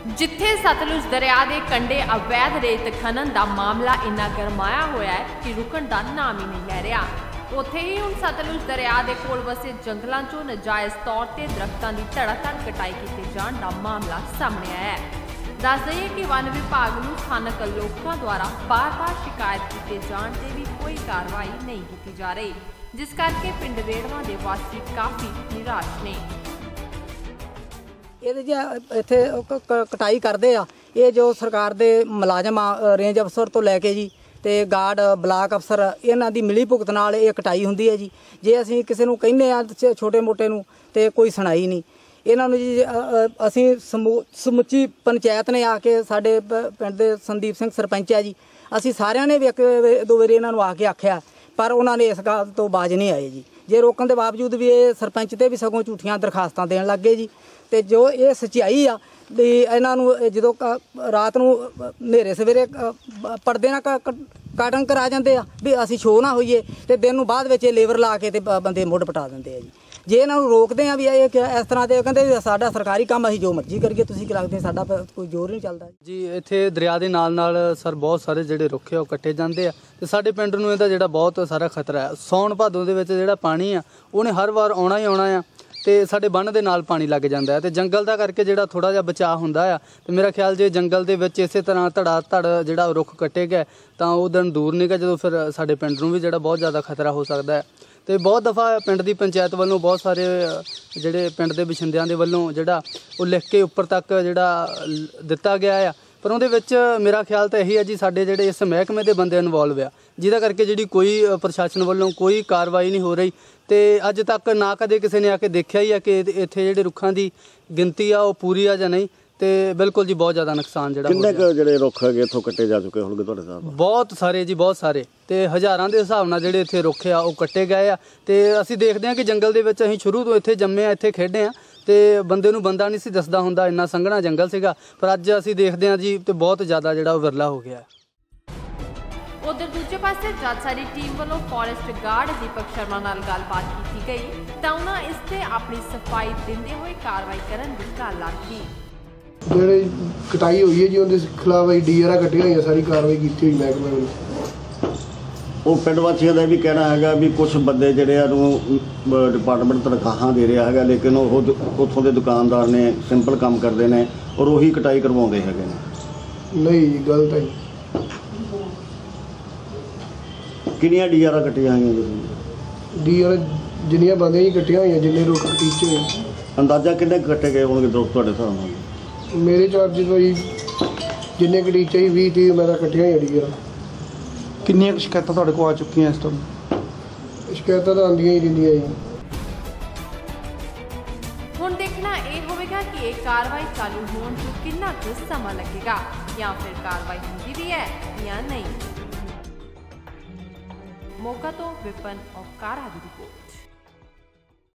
जिथे सतलुज दरिया के कंढे अवैध रेत खनन का मामला इन्ना गरमाया होया है कि रुकण का नाम ही नहीं लै रहा। उत्थे ही हुण सतलुज दरिया के कोल वसे जंगलों चों नजायज़ तौर पर दरख्तों की धड़ाधड़ कटाई की जाने का मामला सामने आया है। दस दईए कि वन विभाग नूं स्थानक लोगों द्वारा बार बार शिकायत किए जाने ते भी कोई कार्रवाई नहीं की जा रही, जिस करके पिंड रेड़वा के वासी काफ़ी निराश ने। इत्थे कटाई करते आ ये जो सरकार के मुलाजम आ रेंज अफसर तो लैके जी ते गार्ड ब्लाक अफसर इन्हां दी मिली भुगत नाल ये कटाई हुंदी है जी। जे असीं किसी नूं कहने आ छोटे मोटे नूं ते कोई सुनाई नहीं। इन्हां नूं जी असीं समुची पंचायत ने आके साडे पिंड दे संदीप सिंह सरपंच है जी, असीं सारिਆਂ ने भी एक दो वारी इन्हां नूं आके आख्या पर उन्हां ने इस गल तो बाज नहीं आए जी। जे रोकण के बावजूद भी ये सरपंच ते भी सगों झूठियां दरखास्तां देण लग गए जी। ते जो ये सच्चाई आ भी इन्हां नूं जदों रात नूं नेरे सवेरे पर्दे ना काटन करा जांदे आ भी असीं शो ना होईए ते दिन नूं बाद विच लेबर ला के ते बंदे मुੱਢ पटा दिंदे आ जी। जे इन्हां नूं रोकदे आ भी इस तरह दे कहंदे साडा सरकारी काम असीं जो मर्जी करिए तुसीं की लगदे साडा कोई जोर नहीं चलदा जी। इत्थे दरिया दे नाल सर बहुत सारे जिहड़े रुੱਖ आ कट्टे जांदे आ ते साडे पिंड नूं इहदा जिहड़ा बहुत सारा खतरा है। सौण भादों दे विच जिहड़ा पानी आ ਉਹਨੇ हर वार आउणा ही आउणा आ ਤੇ ਸਾਡੇ ਬੰਨ ਦੇ ਨਾਲ ਪਾਣੀ ਲੱਗ ਜਾਂਦਾ ਹੈ ਤੇ ਜੰਗਲ ਦਾ ਕਰਕੇ ਜਿਹੜਾ ਥੋੜਾ ਜਿਹਾ ਬਚਾਅ ਹੁੰਦਾ ਆ ਤੇ ਮੇਰਾ ਖਿਆਲ ਜੇ ਜੰਗਲ ਦੇ ਵਿੱਚ ਇਸੇ ਤਰ੍ਹਾਂ ਧੜਾ ਧੜ ਜਿਹੜਾ ਰੁੱਖ ਕੱਟੇ ਗਏ ਤਾਂ ਉਹ ਦਿਨ ਦੂਰ ਨਹੀਂ ਗਾ ਜਦੋਂ ਫਿਰ ਸਾਡੇ ਪਿੰਡ ਨੂੰ ਵੀ ਜਿਹੜਾ ਬਹੁਤ ਜ਼ਿਆਦਾ ਖਤਰਾ ਹੋ ਸਕਦਾ ਹੈ। ਤੇ ਬਹੁਤ ਦਫਾ ਪਿੰਡ ਦੀ ਪੰਚਾਇਤ ਵੱਲੋਂ ਬਹੁਤ ਸਾਰੇ ਜਿਹੜੇ ਪਿੰਡ ਦੇ ਬਸ਼ਿੰਦਿਆਂ ਦੇ ਵੱਲੋਂ ਜਿਹੜਾ ਉਹ ਲਿਖ ਕੇ ਉੱਪਰ ਤੱਕ ਜਿਹੜਾ ਦਿੱਤਾ ਗਿਆ ਆ ਪਰ ਉਹਦੇ ਵਿੱਚ ਮੇਰਾ ਖਿਆਲ ਤਾਂ ਇਹੀ ਹੈ ਜੀ ਸਾਡੇ ਜਿਹੜੇ ਇਸ ਮਹਿਕਮੇ ਦੇ ਬੰਦੇ ਇਨਵੋਲਵ ਆ ਜਿਹਦਾ ਕਰਕੇ ਜਿਹੜੀ ਕੋਈ ਪ੍ਰਸ਼ਾਸਨ ਵੱਲੋਂ ਕੋਈ ਕਾਰਵਾਈ ਨਹੀਂ ਹੋ ਰਹੀ ਤੇ ਅੱਜ ਤੱਕ ਨਾ ਕਦੇ ਕਿਸੇ ਨੇ ਆ ਕੇ ਦੇਖਿਆ ਹੀ ਆ ਕਿ ਇੱਥੇ ਜਿਹੜੇ ਰੁੱਖਾਂ ਦੀ ਗਿਣਤੀ ਆ ਉਹ ਪੂਰੀ ਆ ਜਾਂ ਨਹੀਂ। ਤੇ ਬਿਲਕੁਲ ਜੀ ਬਹੁਤ ਜ਼ਿਆਦਾ ਨੁਕਸਾਨ ਜਿਹੜਾ ਕਿੰਨੇ ਕੁ ਜਿਹੜੇ ਰੁੱਖ ਹੈਗੇ ਇੱਥੋਂ ਕੱਟੇ ਜਾ ਚੁੱਕੇ ਹੋਣਗੇ ਤੁਹਾਡੇ ਸਾਹਮਣੇ? ਬਹੁਤ ਸਾਰੇ ਜੀ, ਬਹੁਤ ਸਾਰੇ ਤੇ ਹਜ਼ਾਰਾਂ ਦੇ ਹਿਸਾਬ ਨਾਲ ਜਿਹੜੇ ਇੱਥੇ ਰੁੱਖ ਆ ਉਹ ਕੱਟੇ ਗਏ ਆ। ਤੇ ਅਸੀਂ ਦੇਖਦੇ ਹਾਂ ਕਿ ਜੰਗਲ ਦੇ ਵਿੱਚ ਅਸੀਂ ਸ਼ੁਰੂ ਤੋਂ ਇੱਥੇ ਜੰਮੇ ਆ, ਇੱਥੇ ਖੇਡੇ ਆ ਤੇ ਬੰਦੇ ਨੂੰ ਬੰਦਾ ਨਹੀਂ ਸੀ ਦੱਸਦਾ ਹੁੰਦਾ, ਇੰਨਾ ਸੰਘਣਾ ਜੰਗਲ ਸੀਗਾ। ਪਰ ਅੱਜ ਅਸੀਂ ਦੇਖਦੇ ਹਾਂ ਜੀ ਤੇ ਬਹੁਤ ਜ਼ਿਆਦਾ ਜਿਹੜਾ ਉਹ ਵਿਰਲਾ ਹੋ ਗਿਆ। उधर दूजे पासे जद साडी टीम वालों फॉरेस्ट गार्ड दीपक शर्मा नाल गलबात की गई तो उन्होंने इस ते अपनी सफाई देंदे हुए कार्रवाई करन दी गल आखी। ਜਿਹੜੇ ਕਟਾਈ ਹੋਈ ਹੈ ਜੀ ਉਹਦੇ ਖਿਲਾਫ ਡੀਆਰ ਕੱਟੀਆਂ ਹੋਈਆਂ, ਸਾਰੀ ਕਾਰਵਾਈ ਕੀਤੀ ਹੋਈ ਮਹਿਕਮੇ ਵੱਲੋਂ। ਉਹ ਪਿੰਡ ਵਾਸੀਆਂ ਦਾ ਵੀ ਕਹਿਣਾ ਹੈਗਾ ਵੀ ਕੁਝ ਬੰਦੇ ਜਿਹੜੇ ਆ ਨੂੰ ਡਿਪਾਰਟਮੈਂਟ ਤਨਖਾਹਾਂ ਦੇ ਰਿਹਾ ਹੈਗਾ ਲੇਕਿਨ ਉਹ ਉੱਥੋਂ ਦੇ ਦੁਕਾਨਦਾਰ ਨੇ ਸਿੰਪਲ ਕੰਮ ਕਰਦੇ ਨੇ ਔਰ ਉਹੀ ਕਟਾਈ ਕਰਵਾਉਂਦੇ ਹੈਗੇ ਨੇ। ਨਹੀਂ ਜੀ, ਗਲਤ ਹੈ ਜੀ। ਕਿੰਨੀਆਂ ਡੀਆਰਾਂ ਕੱਟੀਆਂ ਹੋਈਆਂ ਜੀ? ਡੀਆਰ ਜਿੰਨੀਆਂ ਬੰਦੀਆਂ ਹੀ ਕੱਟੀਆਂ ਹੋਈਆਂ, ਜਿੰਨੇ ਰੁੱਖ ਟੀਚੇ ਹੋਏ। ਅੰਦਾਜ਼ਾ ਕਿੰਨੇ ਕੱਟੇ ਗਏ ਹੋਣਗੇ ਤੁਹਾਡੇ ਹਿਸਾਬ ਨਾਲ? ਮੇਰੇ ਚਾਰਜ ਕੋਈ ਜਿੰਨੇ ਕੁ ਟੀਚੇ ਹੀ 20-30 ਮੇਰਾ ਕੱਟੀਆਂ ਹੋਈਆਂ ਡੀਆਰ। ਕਿੰਨੀਆਂ ਸ਼ਿਕਾਇਤਾਂ ਤੁਹਾਡੇ ਕੋਲ ਆ ਚੁੱਕੀਆਂ ਇਸ ਟਾਈਮ? ਸ਼ਿਕਾਇਤਾਂ ਤਾਂ ਆਉਂਦੀਆਂ ਹੀ ਰਹਿੰਦੀਆਂ ਜੀ। ਹੁਣ ਦੇਖਣਾ ਇਹ ਹੋਵੇਗਾ ਕਿ ਇਹ ਕਾਰਵਾਈ ਚਾਲੂ ਹੋਣ ਤੋਂ ਕਿੰਨਾ ਕੁ ਸਮਾਂ ਲੱਗੇਗਾ ਜਾਂ ਫਿਰ ਕਾਰਵਾਈ ਹੁੰਦੀ ਵੀ ਹੈ ਜਾਂ ਨਹੀਂ। ਮੌਕਾ ਤੋਂ ਵਿਪਨ ਔਕਾਰਾ ਦੀ ਰਿਪੋਰਟ।